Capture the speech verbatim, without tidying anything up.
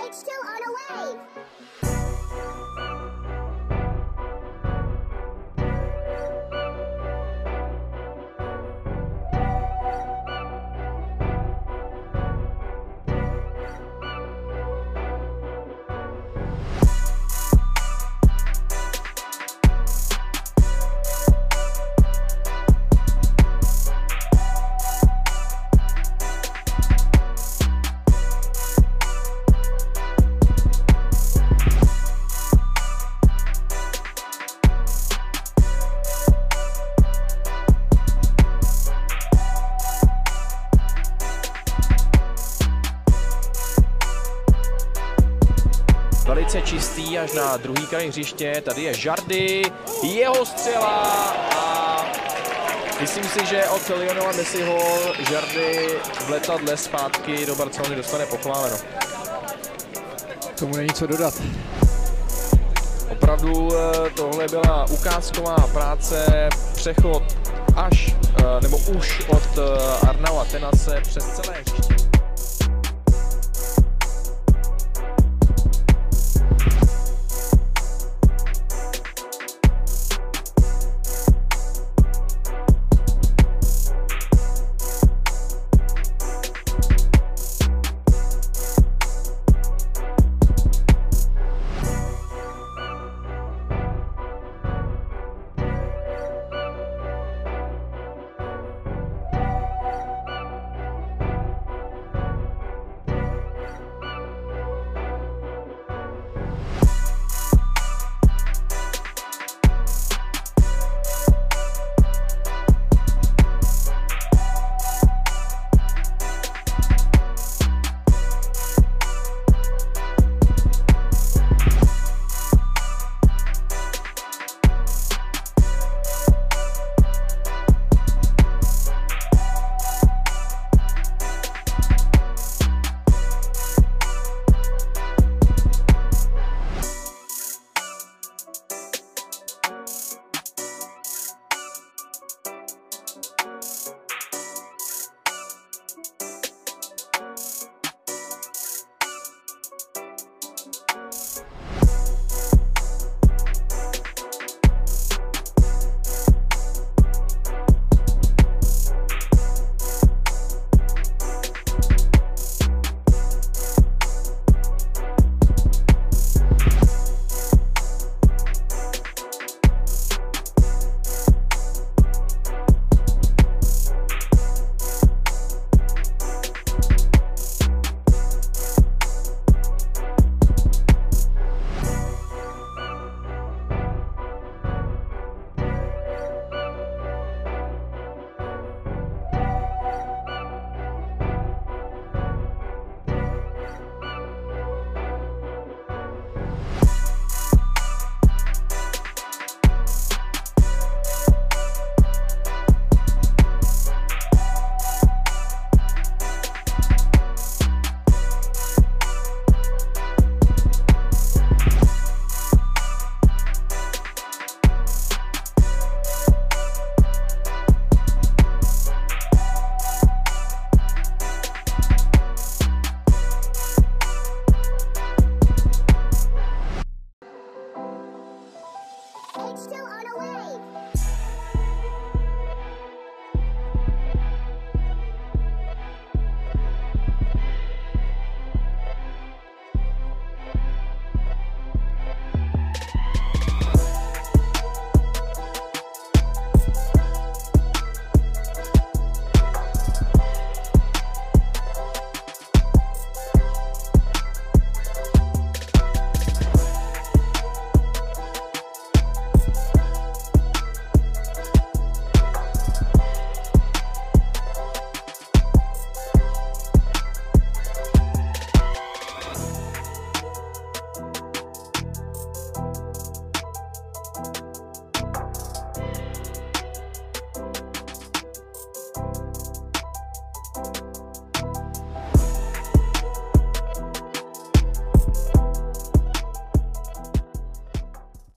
It's still on a wave. Velice čistý až na druhý kraj hřiště, tady je Jardy, jeho střela a myslím si, že od Lionela Messiho Jardy v letadle zpátky do Barcelony dostane pochváleno. Tomu není co dodat. Opravdu tohle byla ukázková práce, přechod až nebo už od Arnaua Tenase přes celé hřiště.